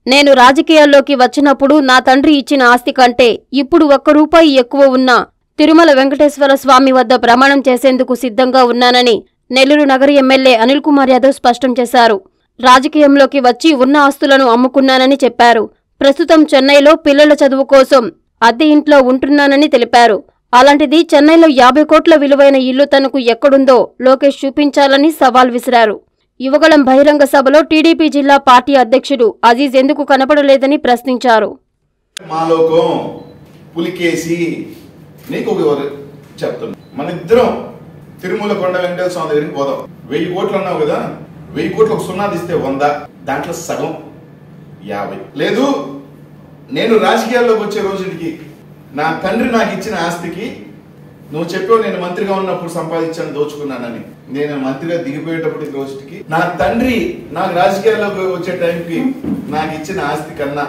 నేను రాజకీయాల్లోకి వచ్చినప్పుడు నా తండ్రి ఇచ్చిన ఆస్తి కంటే ఇప్పుడు ₹1 ఎక్కువ ఉన్నా తిరుమల వెంకటేశ్వర స్వామి వద్ద ప్రమాణం చేసేందుకు సిద్ధంగా ఉన్నానని నెల్లూరు నగర ఎమ్మెల్యే అనిల్ కుమార్ యాదవ్ స్పష్టం చేశారు. రాజకీయంలోకి వచ్చి ఉన్న ఆస్తులను అమ్ముకున్నానని చెప్పారు. ప్రస్తుతం చెన్నైలో పిల్లల చదువు కోసం అద్దె ఇంట్లో ఉంటున్నానని తెలిపారు. అలాంటిది చెన్నైలో 50 కోట్ల విలువైన ఇల్లు తనకు ఎక్కడుందో లోకేష్ చూపించాలని సవాల్ విసిరారు. యువగళం బహిరంగ సభలో టీడీపీ జిల్లా పార్టీ అధ్యక్షుడు అజీజ్ ఎందుకు కనపడలేదని ప్రశ్నించారు. తిరుమల కొండ వెంకటేశ్వర స్వామి దగ్గరికి పోదాం. 1000 కోట్లు అన్నావు కదా, 1000 కోట్లకు 0 తీస్తే 100, దాంట్లో సగం 50. లేదు, నేను రాజకీయాల్లోకి వచ్చే రోజుకి నా తండ్రి నాకు ఇచ్చిన ఆస్తికి నువ్వు చెప్పావు నేను మంత్రిగా ఉన్నప్పుడు సంపాదించాను దోచుకున్నానని. నేను మంత్రిగా దిగిపోయేటప్పుడు రోజుకి నా తండ్రి నాకు రాజకీయాల్లోకి వచ్చే టైంకి నాకు ఇచ్చిన ఆస్తి కన్నా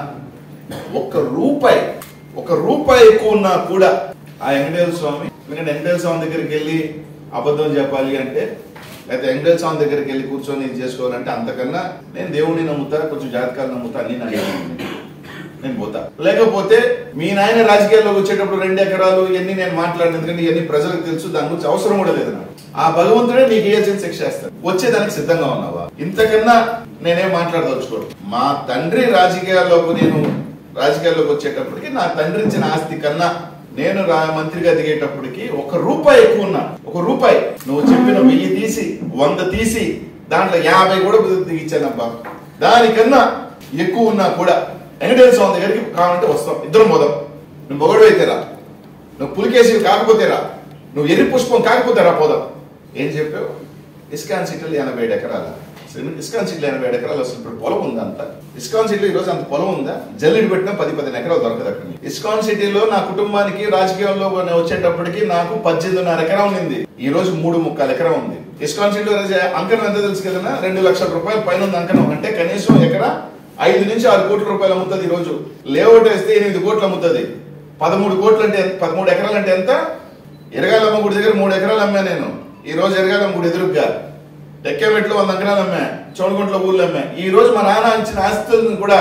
₹1 ఎక్కువ ఉన్నా కూడా ఆ వెంకటేశ్వర స్వామి, ఎందుకంటే వెంకటేశ్వర స్వామి దగ్గరికి వెళ్ళి అబద్ధం చెప్పాలి అంటే, లేకపోతే వెంకటేశ్వర స్వామి దగ్గరికి వెళ్ళి కూర్చొని ఇది చేసుకోవాలంటే అంతకన్నా నేను దేవుడిని నమ్ముతా, కొంచెం జాతకాలు నమ్ముతా, అన్ని నేను పోతా. లేకపోతే మీ నాయన రాజకీయాల్లోకి వచ్చేటప్పుడు 2 ఎకరాలు ఇవన్నీ నేను మాట్లాడిన, ఎందుకంటే ఇవన్నీ ప్రజలకు తెలుసు, దాని గురించి అవసరం కూడా లేదు నాకు. ఆ భగవంతుడే నీకు వేయాల్సిన శిక్ష వేస్తాడు. వచ్చేదానికి సిద్ధంగా ఉన్నావా? ఇంతకన్నా నేనేం మాట్లాడదలుచుకోడు. మా తండ్రి నేను రాజకీయాల్లోకి వచ్చేటప్పటికి నా తండ్రి ఇచ్చిన ఆస్తి కన్నా నేను మంత్రిగా దిగేటప్పటికి ₹1 ఎక్కువ ఉన్నా. ₹1 నువ్వు చెప్పిన 1000 తీసి 100 తీసి దాంట్లో 50 కూడా దిగిచ్చానబ్బా. దానికన్నా ఎక్కువ ఉన్నా కూడా వెంకటేశ్వర స్వామి దగ్గరికి కావాలంటే వస్తాం, ఇద్దరం పోదాం. నువ్వు మొగడు అయితే రా, నువ్వు పులికేసి కాకపోతే రా, నువ్వు ఎర్రి పుష్పం కాకపోతే రా, పోదాం. ఏం చెప్పావు? ఇస్కాన్ సిటీలో 87 ఎకరాలు. ఇస్కాన్ సిటీలో 87 ఎకరాలు అసలు ఇప్పుడు పొలం ఉందా? అంత ఇస్కాన్ సిటీలో ఈ రోజు అంత పొలం ఉందా? జల్లిడి పెట్టినా 10-15 ఎకరాలు దొరకదు అక్కడ. ఇస్కాన్ సిటీలో నా కుటుంబానికి రాజకీయంలో వచ్చేటప్పటికి నాకు 18.5 ఎకరం ఉంది. ఈ రోజు 3.25 ఎకరం ఉంది. ఇస్కాన్ సిటీలో అంకణం ఎంత తెలుసు కదా, ₹2 లక్షల పైన ఉంది అంకణం. అంటే కనీసం ఎకరా 5 నుంచి 6 కోట్ల రూపాయలు అమ్ముతుంది. ఈ రోజు లేఅవుట్ వేస్తే 8 కోట్లు అమ్ముతుంది. 13 కోట్లు అంటే 13 ఎకరాలు అంటే ఎంత? ఎరగాలమ్మ గుడి దగ్గర 3 ఎకరాలు అమ్మా నేను. ఈ రోజు ఎరగాలమ్మ గుడి ఎదురుగా ఎక్కేమెట్లో 100 ఎకరాలు అమ్మా, చోడుగుంట్ల ఊళ్ళు అమ్మా. ఈ రోజు మా నాన్న ఇచ్చిన ఆస్తులను కూడా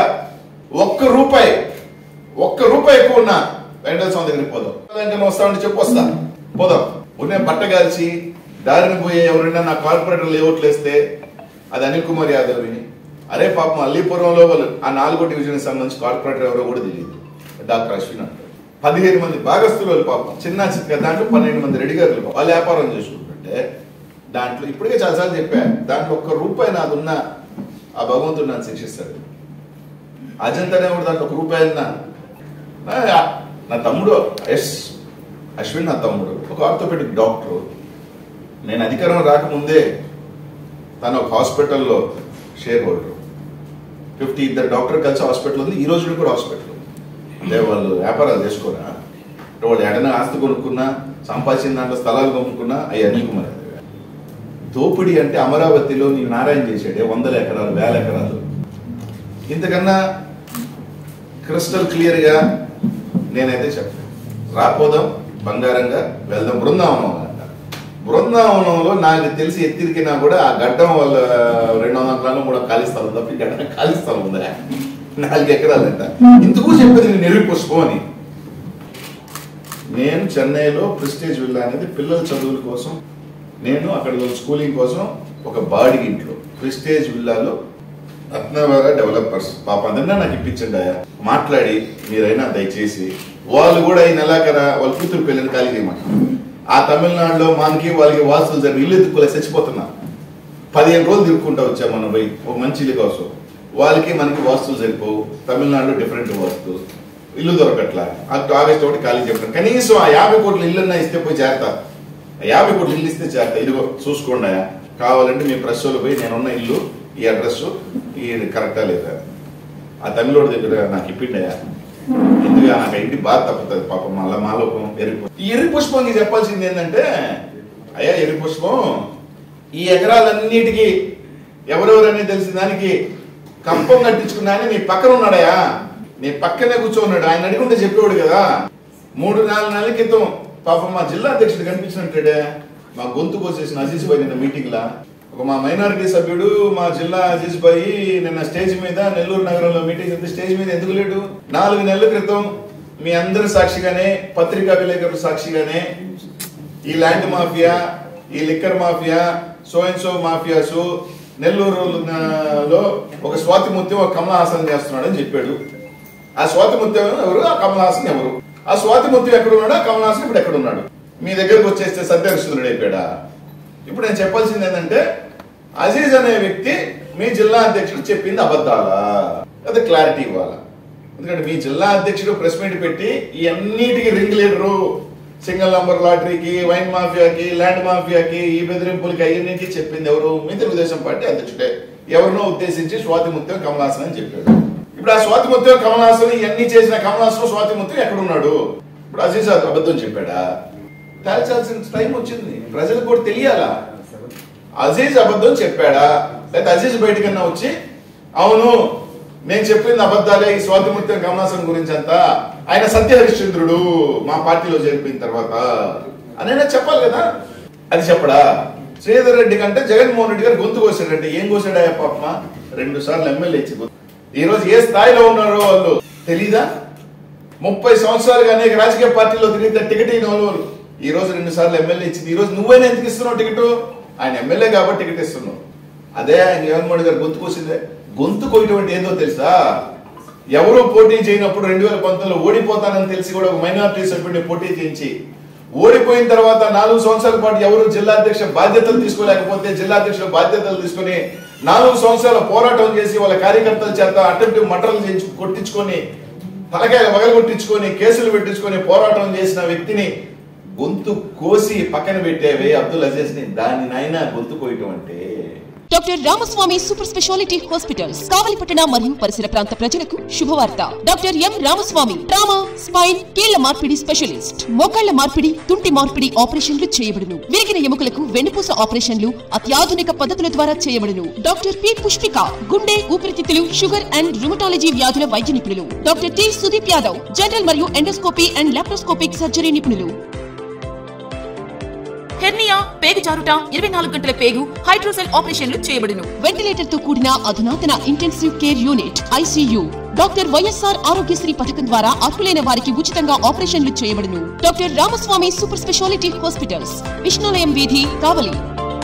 ₹1 ఎక్కువ ఉన్నా వెంకటేశ్వర స్వామి దగ్గరికి పోదాం. వస్తామంటే చెప్పు, వస్తా, పోదాం. ఉన్న బట్ట కాల్చి దారిని పోయే ఎవరైనా నా కార్పొరేటర్ లేఅవుట్లు వేస్తే అది అనిల్ కుమార్ యాదవ్ విని, అరే పాపం అల్లీపురంలో వాళ్ళు ఆ 4వ డివిజన్ సంబంధించి కార్పొరేటర్ ఎవరో కూడా తెలియదు, డాక్టర్ అశ్విన్ అంటారు. 15 మంది భాగస్తులు వాళ్ళు పాపం, చిన్న దాంట్లో 12 మంది రెడ్డి గారు వాళ్ళు వ్యాపారం చేసుకుంటుంటే దాంట్లో ఇప్పటికే చాలాసార్లు చెప్పా, దాంట్లో ₹1 నాదున్న ఆ భగవంతుడు నన్ను శిక్షిస్తాడు. అజంతనే కూడా దాంట్లో ₹1 నా తమ్ముడు అశ్విన్, నా తమ్ముడు ఒక ఆర్థోపెడిక్ డాక్టర్. నేను అధికారం రాకముందే తను ఒక హాస్పిటల్లో షేర్ హోల్డర్. 50 ఇద్దరు డాక్టర్ కలిసి హాస్పిటల్ ఉంది. ఈ రోజు కూడా హాస్పిటల్ ఉంది. అంటే వాళ్ళు వ్యాపారాలు చేసుకోరా, వాళ్ళు ఎడన ఆస్తి కొనుక్కున్నా, సంపాదించిన దాంట్లో స్థలాలు కొనుక్కున్నా అవి అనిల్ కుమార్. దోపిడీ అంటే అమరావతిలో నీ నారాయణ చేసాడే 100 ఎకరాలు 1000 ఎకరాలు. ఇంతకన్నా క్రిస్టల్ క్లియర్ గా నేనైతే చెప్పాను. రాపోదాం, బంగారంగా వెళ్దాం. బృందావనంలో నాకు తెలిసి ఎత్తిరికినా కూడా ఆ గడ్డం వల్ల 200 ఎకరాలు 3 ఖాళీ స్థలం తప్ప గడ్డ ఖాళీ స్థలం ఉందా? 4 ఎకరాలంట. ఇందుకు చెప్పేది నేను ఎర్రి పుష్పం అని. నేను చెన్నైలో ప్రెస్టేజ్ విల్లా అనేది పిల్లల చదువుల కోసం, నేను అక్కడ స్కూలింగ్ కోసం ఒక బాడీ ఇంట్లో ప్రెస్టేజ్ విల్లాలో రత్నవర డెవలపర్స్ పాప అందరినా నాకు ఇప్పించండి అయ్యా, మాట్లాడి మీరైనా దయచేసి వాళ్ళు కూడా ఈ నెలాఖర వాళ్ళ కూతురు పెళ్ళిని ఖాళీ చేయమంటారు. ఆ తమిళనాడులో మనకి వాళ్ళకి వాస్తులు జరిగి ఇల్లు ఎత్తుకోలే చచ్చిపోతున్నా. 15 రోజులు తిరుక్కుంటా వచ్చా మనం పోయి ఒక మంచి ఇల్లు కోసం. వాళ్ళకి మనకి వాస్తులు సరిపోవు. తమిళనాడులో డిఫరెంట్ వాస్తు, ఇల్లు దొరకట్లా. ఆగస్టు 1 ఖాళీ చెప్పాను. కనీసం ఆ 50 కోట్ల ఇల్లున్నా ఇస్తే పోయి చేరతా. 50 కోట్ల ఇల్లు ఇస్తే చేరతా. ఇదిగో చూసుకోండి, కావాలంటే మీ ప్రెస్ వాళ్ళు పోయి నేనున్న ఇల్లు ఈ అడ్రస్ ఇది కరెక్టా లేదా ఆ తమిళోడి దగ్గర నాకు ఇప్పిండయా, ఎందుకు నాకు ఇంటి బాధ తప్పుతుంది పాపం. మళ్ళీ మాలోకం ఎర్రి పుష్పంకి చెప్పాల్సింది ఏంటంటే, అయ్యా ఎర్రి పుష్పం ఈ ఎకరాలన్నిటికీ ఎవరెవరని తెలిసిన దానికి కంపం కట్టించుకున్నా నీ పక్కన ఉన్నాడయా, నీ పక్కనే కూర్చోన్నాడు. ఆయన అడిగుంటే చెప్పేవాడు కదా. 3-4 నెలల క్రితం పాపం మా జిల్లా అధ్యక్షుడు కనిపించినట్టే మా గొంతు కోసేసిన అజీజ్ భాయ్ నిన్న మీటింగ్ లా మా మైనారిటీ సభ్యుడు మా జిల్లా అజీజ్ భాయి నిన్న స్టేజ్ మీద నెల్లూరు నగరంలో మీటింగ్ అయితే స్టేజ్ మీద ఎందుకు లేడు? 4 నెలల క్రితం మీ అందరి సాక్షిగానే, పత్రికా విలేకరుల సాక్షిగానే ఈ ల్యాండ్ మాఫియా, ఈ liquor mafia, so and so mafias నెల్లూరులో ఒక స్వాతి ముత్యం ఒక కమల్ హాసన్ చేస్తున్నాడు అని చెప్పాడు. ఆ స్వాతి ముత్యం ఎవరు? ఆ కమల్ హాసన్ ఎవరు? ఆ స్వాతి ముత్యం ఎక్కడున్నాడు? ఆ కమల్ హాసన్ ఇప్పుడు ఎక్కడున్నాడు? మీ దగ్గరకు వచ్చేస్తే సత్యహరిశ్చంద్రుడు అయిపోయాడా? ఇప్పుడు నేను చెప్పాల్సింది ఏంటంటే అజీజ్ అనే వ్యక్తి మీ జిల్లా అధ్యక్షుడు చెప్పింది అబద్ధాలా? అది క్లారిటీ ఇవ్వాలా. ఎందుకంటే మీ జిల్లా అధ్యక్షుడు ప్రెస్ మీట్ పెట్టి ఈ అన్నిటికీ రింగ్ లీడరు, సింగిల్ నంబర్ లాటరీకి, వైన్ మాఫియాకి, ల్యాండ్ మాఫియాకి, ఈ బెదిరింపులకి అన్నింటికి చెప్పింది ఎవరు? మీ తెలుగుదేశం పార్టీ అధ్యక్షుడే. ఎవరినో ఉద్దేశించి స్వాతి ముత్యం కమల్ హాసన్ అని చెప్పాడు. ఇప్పుడు ఆ స్వాతి ముత్యం కమల్ హాసన్ ఇవన్నీ చేసిన కమల్ హాసన్ స్వాతి ముత్యం ఎక్కడున్నాడు? ఇప్పుడు అజీజ్ అబద్ధం చెప్పాడా? తేల్చాల్సిన టైం వచ్చింది, ప్రజలకు కూడా తెలియాలా. అజీజ్ అబద్ధం చెప్పాడా, లేదా అజీజ్ బయటకన్నా వచ్చి అవును నేను చెప్పింది అబద్ధాలే, ఈ స్వాతి ముత్యం కమల్ హాసన్ గురించి అంతా, ఆయన సత్యహరిశ్చంద్రుడు మా పార్టీలో చేరిపోయిన తర్వాత అని చెప్పాలి కదా. అది చెప్పడా? శ్రీధర్ రెడ్డి కంటే జగన్మోహన్ రెడ్డి గారు గొంతు కోసాడంటే ఏం కోసాడా పాపమా? 2 సార్లు ఎమ్మెల్యే ఇచ్చి ఈ రోజు ఏ స్థాయిలో ఉన్నారో వాళ్ళు తెలీదా? 30 సంవత్సరాలుగా అనేక రాజకీయ పార్టీలో తిరిగితే టికెట్ అయిన వాళ్ళు ఈ రోజు 2 సార్లు ఎమ్మెల్యే ఇచ్చింది. ఈ రోజు నువ్వైనా ఎందుకు ఇస్తున్నావు టికెట్? ఆయన ఎమ్మెల్యే కాబట్టి టికెట్ ఇస్తున్నావు. అదే ఆయన జగన్మోహన్ రెడ్డి గారు గొంతు కోసిందే. గొంతు కోయటం ఏందో తెలుసా? ఎవరు పోటీ చేయనప్పుడు 2019లో ఓడిపోతానని తెలిసి కూడా ఒక మైనారిటీ సభ్యుడిని పోటీ చేయించి ఓడిపోయిన తర్వాత 4 సంవత్సరాల పాటు ఎవరు జిల్లా అధ్యక్ష బాధ్యతలు తీసుకోలేకపోతే జిల్లా అధ్యక్షుల బాధ్యతలు తీసుకుని 4 సంవత్సరాల పోరాటం చేసి వాళ్ళ కార్యకర్తల చేత అటెంప్టివ్ మర్డర్లు చేయించి కొట్టించుకొని తలకాయ వగలగొట్టించుకొని కేసులు పెట్టించుకొని పోరాటం చేసిన వ్యక్తిని గొంతు కోసి పక్కన పెట్టేవే అబ్దుల్ అజీజ్ ని, దాని నాయన గొంతు కోయటం అంటే. Doctor Ramaswamy super speciality hospitals కావలిపట్టణ మరియు పరిసర ప్రాంత ప్రజలకు శుభవార్త. Doctor M Ramaswamy trauma, spine, కీళ్ల మార్పిడి స్పెషలిస్ట్. మోకాళ్ల మార్పిడి, తుంటి మార్పిడి ఆపరేషన్లు చేయబడును. విరిగిన ఎముకలకు వెన్నుపూస ఆపరేషన్లు అత్యాధునిక పద్ధతుల ద్వారా చేయబడును. డాక్టర్ పి పుష్పిక గుండె, ఊపిరితిత్తులు, షుగర్ అండ్ రుమటాలజీ వ్యాధుల వైద్య నిపుణులు. Doctor T Sudeep Yadav general మరియు ఎండోస్కోపీ అండ్ లాప్రోస్కోపిక్ సర్జరీ నిపుణులు. హెర్నియా, పేగు జారుట, 24 గంటల పేగు, హైడ్రోసెల్ ఆపరేషన్లు చేయబడును. వెంటిలేటర్ తో కూడిన అధునాతన intensive care unit ICU. Doctor YSR Aarogyasri పథకం ద్వారా అర్హులైన వారికి ఉచితంగా ఆపరేషన్లు చేయబడును. Doctor Ramaswamy super speciality hospitals, Vishnulayam వీధి, కావలి.